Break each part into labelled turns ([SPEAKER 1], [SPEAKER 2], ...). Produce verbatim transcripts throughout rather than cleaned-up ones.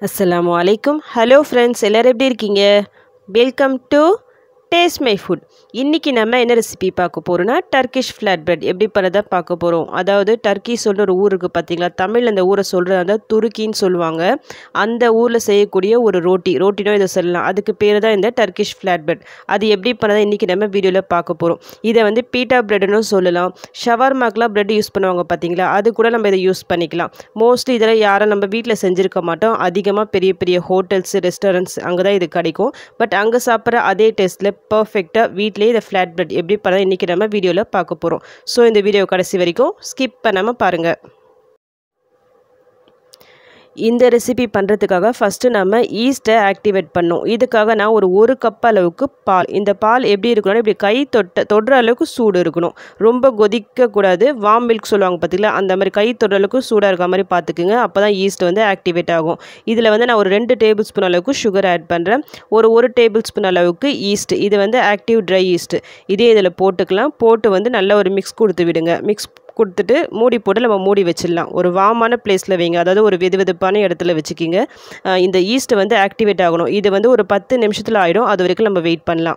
[SPEAKER 1] அஸ்ஸலாமு அலைக்கும். Hello friends, எல்லோரும் எப்படி இருக்கீங்க? Welcome to taste my food. இன்றைக்கி நம்ம என்ன ரெசிபி பார்க்க போகிறோன்னா டர்க்கிஷ் ஃப்ளாட் பிரெட் எப்படி பண்ணதை பார்க்க போகிறோம். அதாவது டர்க்கி சொல்கிற ஒரு ஊர் இருக்குது பார்த்தீங்களா, தமிழ் அந்த ஊரை சொல்கிற அந்த துருக்கின்னு சொல்லுவாங்க. அந்த ஊரில் செய்யக்கூடிய ஒரு ரோட்டி ரோட்டினோ இதை சொல்லலாம், அதுக்கு பேர் தான் இந்த டர்க்கிஷ் ஃப்ளாட் பிரெட். அது எப்படி பண்ணதை இன்றைக்கி நம்ம வீடியோவில் பார்க்க போகிறோம். இதை வந்து பீட்டா பிரெட்னு சொல்லலாம். ஷவர்மாக்கெலாம் பிரெட் யூஸ் பண்ணுவாங்க பார்த்தீங்களா, அது கூட நம்ம இதை யூஸ் பண்ணிக்கலாம். மோஸ்ட்லி இதில் யாரும் நம்ம வீட்டில் செஞ்சுருக்க மாட்டோம். அதிகமாக பெரிய பெரிய ஹோட்டல்ஸ், ரெஸ்டாரண்ட்ஸ் அங்கே தான் இது கிடைக்கும். பட் அங்கே சாப்பிட்ற அதே டேஸ்ட்டில் பர்ஃபெக்டாக வீட்டிலே இந்த ஃப்ளாட் பிரெட் எப்படி பண்ண இன்றைக்கி நம்ம வீடியோவில் பார்க்க போகிறோம். ஸோ இந்த வீடியோ கடைசி வரைக்கும் ஸ்கிப் பண்ணாமல் பாருங்கள். இந்த ரெசிபி பண்ணுறதுக்காக ஃபஸ்ட்டு நம்ம ஈஸ்ட்டை ஆக்டிவேட் பண்ணோம். இதுக்காக நான் ஒரு ஒரு கப் அளவுக்கு பால், இந்த பால் எப்படி இருக்கணும்னா இப்படி கை தொட்ட தொடுற அளவுக்கு சூடு இருக்கணும். ரொம்ப கொதிக்கக்கூடாது. வார்ம் மில்க் சொல்லுவாங்க பார்த்தீங்களா, அந்த மாதிரி கை தொடுற அளவுக்கு சூடாக இருக்க மாதிரி பார்த்துக்குங்க. அப்போ தான் ஈஸ்ட் வந்து ஆக்டிவேட் ஆகும். இதில் வந்து நான் ஒரு ரெண்டு டேபிள் ஸ்பூன் அளவுக்கு சுகர் ஆட் பண்ணுறேன். ஒரு ஒரு டேபிள் ஸ்பூன் அளவுக்கு ஈஸ்ட், இது வந்து ஆக்டிவ் ட்ரை ஈஸ்ட், இதே இதில் போட்டுக்கலாம். போட்டு வந்து நல்லா ஒரு மிக்ஸ் கொடுத்து விடுங்க. மிக்ஸ் கொடுத்துட்டு மூடி போட்டு நம்ம மூடி வச்சிடலாம். ஒரு வார்மான பிளேஸில் வைங்க, அதாவது ஒரு வெது வெதுப்பான இடத்துல வச்சுக்கிங்க. இந்த ஈஸ்ட் வந்து ஆக்டிவேட் ஆகணும். இது வந்து ஒரு பத்து நிமிஷத்தில் ஆகிடும். அது வரைக்கும் நம்ம வெயிட் பண்ணலாம்.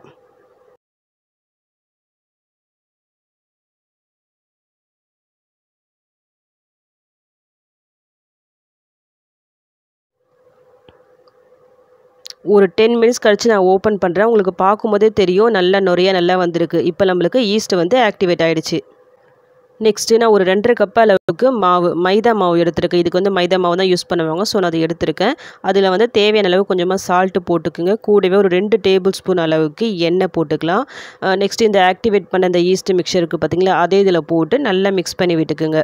[SPEAKER 1] ஒரு டென் மினிட்ஸ் கழித்து நான் ஓப்பன் பண்ணுறேன். உங்களுக்கு பார்க்கும்போதே தெரியும் நல்லா நிறையா நல்லா வந்திருக்கு. இப்போ நம்மளுக்கு ஈஸ்ட் வந்து ஆக்டிவேட் ஆகிடுச்சு. நெக்ஸ்ட்டு நான் ஒரு ரெண்டரை கப் அளவுக்கு மாவு, மைதா மாவு எடுத்துருக்கேன். இதுக்கு வந்து மைதா மாவு தான் யூஸ் பண்ணுவாங்க. ஸோ நான் அதை எடுத்துருக்கேன். அதில் வந்து தேவையான அளவு கொஞ்சமாக சால்ட்டு போட்டுக்குங்க. கூடவே ஒரு ரெண்டு டேபிள் ஸ்பூன் அளவுக்கு எண்ணெய் போட்டுக்கலாம். நெக்ஸ்ட்டு இந்த ஆக்டிவேட் பண்ண இந்த ஈஸ்ட் மிக்சர் இருக்குது பார்த்தீங்களா, அதே இதில் போட்டு நல்லா மிக்ஸ் பண்ணி விட்டுக்குங்க.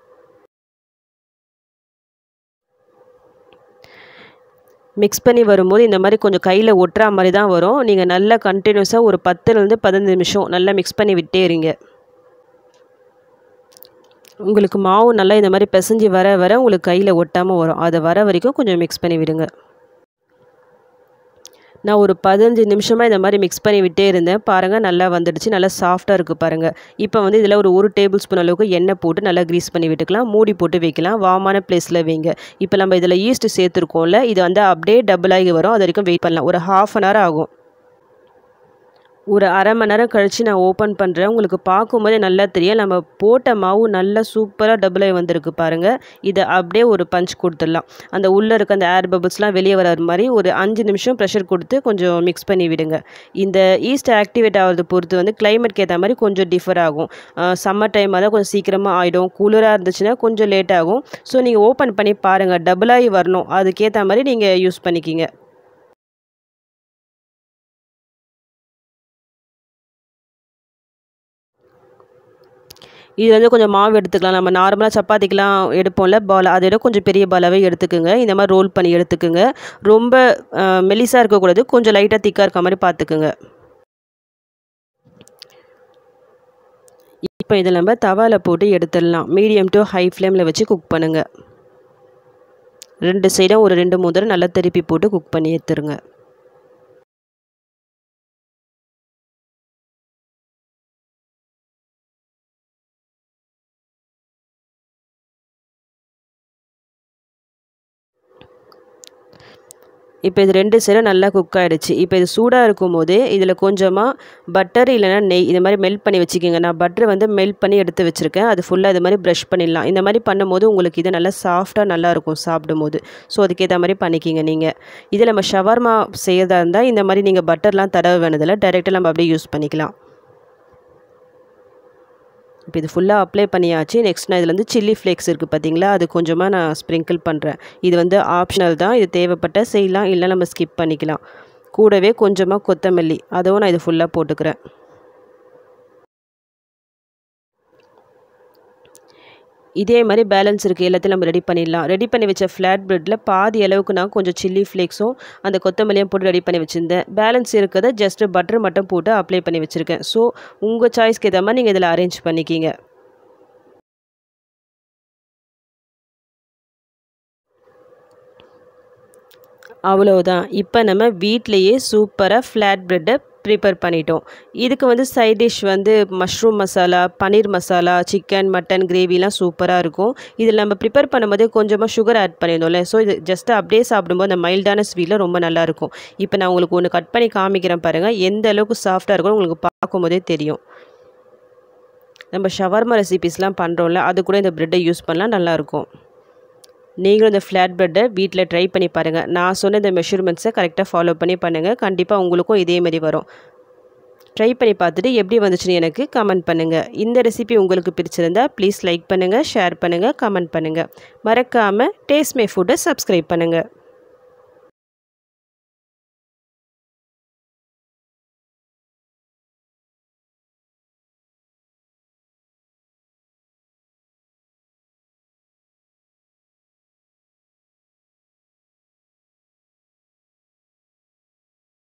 [SPEAKER 1] மிக்ஸ் பண்ணி வரும்போது இந்த மாதிரி கொஞ்சம் கையில் ஒட்டுற மாதிரி தான் வரும். நீங்கள் நல்லா கண்டினியூஸாக ஒரு பத்துலேருந்து பதினஞ்சு நிமிஷம் நல்லா மிக்ஸ் பண்ணி விட்டே இருங்க. உங்களுக்கு மாவு நல்லா இந்த மாதிரி பிசைஞ்சு வர வர உங்களுக்கு கையில் ஒட்டாமல் வரும். அதை வர வரைக்கும் கொஞ்சம் மிக்ஸ் பண்ணி விடுங்க. நான் ஒரு பதினஞ்சு நிமிஷமாக இந்த மாதிரி மிக்ஸ் பண்ணி விட்டே இருந்தேன். பாருங்கள் நல்லா வந்துடுச்சு, நல்லா சாஃப்டாக இருக்குது பாருங்கள். இப்போ வந்து இதில் ஒரு ஒரு டேபிள் ஸ்பூன் அளவுக்கு எண்ணெய் போட்டு நல்லா க்ரீஸ் பண்ணி விட்டுக்கலாம். மூடி போட்டு வைக்கலாம். வார்மான பிளேஸில் வைங்க. இப்போ நம்ம இதில் ஈஸ்ட் சேர்த்துருக்கோம்ல, இது வந்து அப்படியே டபுள் ஆகி வரும். அது வரைக்கும் வெயிட் பண்ணலாம். ஒரு ஹாஃப் அன் ஹவர் ஆகும். ஒரு அரை மணி நேரம் கழித்து நான் ஓப்பன் பண்ணுறேன். உங்களுக்கு பார்க்கும்போதே நல்லா தெரியும், நம்ம போட்ட மாவு நல்லா சூப்பராக டபுளாகி வந்திருக்கு பாருங்கள். இதை அப்படியே ஒரு பஞ்ச் கொடுத்துடலாம். அந்த உள்ளே இருக்க அந்த ஏர் பபிள்ஸ்லாம் வெளியே வர மாதிரி ஒரு அஞ்சு நிமிஷம் ப்ரெஷர் கொடுத்து கொஞ்சம் மிக்ஸ் பண்ணி விடுங்க. இந்த ஈஸ்ட் ஆக்டிவேட் ஆகிறது பொறுத்து வந்து கிளைமேட்க்கு ஏற்ற மாதிரி கொஞ்சம் டிஃபர் ஆகும். சம்மர் டைமாக தான் கொஞ்சம் சீக்கிரமாக ஆகிடும். கூலராக இருந்துச்சுன்னா கொஞ்சம் லேட் ஆகும். ஸோ நீங்கள் ஓப்பன் பண்ணி பாருங்கள், டபுளாகி வரணும். அதுக்கேற்ற மாதிரி நீங்கள் யூஸ் பண்ணிக்கிங்க. இது வந்து கொஞ்சம் மாவு எடுத்துக்கலாம். நம்ம நார்மலாக சப்பாத்திக்கெலாம் எடுப்போம்ல பால், அதை விட கொஞ்சம் பெரிய பாலாகவே எடுத்துக்குங்க. இந்த மாதிரி ரோல் பண்ணி எடுத்துக்குங்க. ரொம்ப மெலிசாக இருக்கக்கூடாது, கொஞ்சம் லைட்டாக திக்காக இருக்க மாதிரி பார்த்துக்குங்க. இப்போ இதில் நம்ம தவாவில் போட்டு எடுத்துடலாம். மீடியம் டு ஹை ஃப்ளேமில் வச்சு குக் பண்ணுங்கள். ரெண்டு சைடும் ஒரு ரெண்டு மூணு தடவை நல்லா திருப்பி போட்டு குக் பண்ணி எடுத்துருங்க. இப்போ இது ரெண்டு சைடும் நல்லா குக் ஆகிடுச்சு. இப்போ இது சூடாக இருக்கும் போது இதில் கொஞ்சமாக பட்டர் இல்லைனா நெய் இந்த மாதிரி மெல்ட் பண்ணி வச்சுக்கோங்க. நான் பட்டர் வந்து மெல்ட் பண்ணி எடுத்து வச்சுருக்கேன். அது ஃபுல்லாக இது மாதிரி ப்ரஷ் பண்ணிடலாம். இந்த மாதிரி பண்ணும்போது உங்களுக்கு இது நல்லா சாஃப்டாக நல்லாயிருக்கும் சாப்பிடும்போது. ஸோ அதுக்கேற்ற மாதிரி பண்ணிக்கிங்க. நீங்கள் இதில் நம்ம ஷவர்மா செய்யறதா இருந்தால் இந்த மாதிரி நீங்கள் பட்டர்லாம் தடவை வேணதில்லை, டைரெக்டாக நம்ம அப்படியே யூஸ் பண்ணிக்கலாம். இப்போ இது ஃபுல்லாக அப்ளை பண்ணியாச்சு. நெக்ஸ்ட் நான் இதில் வந்து சில்லி ஃப்ளேக்ஸ் இருக்குது பார்த்தீங்களா, அது கொஞ்சமாக நான் ஸ்ப்ரிங்கிள் பண்ணுறேன். இது வந்து ஆப்ஷனல் தான், இது தேவைப்பட்ட செய்யலாம், இல்லை நம்ம ஸ்கிப் பண்ணிக்கலாம். கூடவே கொஞ்சமாக கொத்தமல்லி, அதுவும் நான் இது ஃபுல்லாக போட்டுக்கிறேன். இதே மாதிரி பேலன்ஸ் இருக்குது எல்லாத்தையும் நம்ம ரெடி பண்ணிடலாம். ரெடி பண்ணி வச்ச ஃப்ளாட் பிரெட்டில் பாதி அளவுக்கு நான் கொஞ்சம் சில்லி ஃப்ளேக்ஸும் அந்த கொத்தமல்லியும் போட்டு ரெடி பண்ணி வச்சுருந்தேன். பேலன்ஸ் இருக்கிறத ஜஸ்ட்டு பட்டர் மட்டும் போட்டு அப்ளை பண்ணி வச்சுருக்கேன். ஸோ உங்கள் சாய்ஸ்க்கு ஏற்ற மாதிரி நீங்கள் இதில் அரேஞ்ச் பண்ணிக்கிங்க. அவ்வளவுதான். இப்போ நம்ம வீட்டிலையே சூப்பராக ஃப்ளாட் பிரெட்டை ப்ரிப்பேர் பண்ணிட்டோம். இதுக்கு வந்து சைட் டிஷ் வந்து mushroom masala, paneer masala, chicken, mutton கிரேவிலாம் சூப்பராக இருக்கும். இதில் நம்ம ப்ரிப்பேர் பண்ணும்போது கொஞ்சமாக சுகர் ஆட் பண்ணியிருந்தோம்ல, ஸோ இது ஜஸ்ட் அப்படியே சாப்பிடும்போது அந்த மைல்டான ஸ்வீட்டில் ரொம்ப நல்லாயிருக்கும். இப்போ நான் உங்களுக்கு ஒன்று கட் பண்ணி காமிக்கிறேன் பாருங்கள், எந்த அளவுக்கு சாஃப்டாக இருக்கும்னு உங்களுக்கு பார்க்கும்போதே தெரியும். நம்ம ஷவர்மா ரெசிபீஸ்லாம் பண்ணுறோம்ல, அது கூட இந்த ப்ரெட்டை யூஸ் பண்ணலாம், நல்லாயிருக்கும். நீங்களும் இந்த ஃப்ளாட் ப்ரெட்டை வீட்டில் ட்ரை பண்ணி பாருங்கள். நான் சொன்ன இந்த மெஷர்மெண்ட்ஸை கரெக்டாக ஃபாலோ பண்ணி பண்ணுங்கள். கண்டிப்பாக உங்களுக்கும் இதேமாரி வரும். ட்ரை பண்ணி பார்த்துட்டு எப்படி வந்துச்சுன்னு எனக்கு கமெண்ட் பண்ணுங்கள். இந்த ரெசிபி உங்களுக்கு பிடிச்சிருந்தா ப்ளீஸ் லைக் பண்ணுங்கள், ஷேர் பண்ணுங்கள், கமெண்ட் பண்ணுங்கள். மறக்காமல் டேஸ்ட் மை ஃபுட்டை சப்ஸ்கிரைப் பண்ணுங்கள்.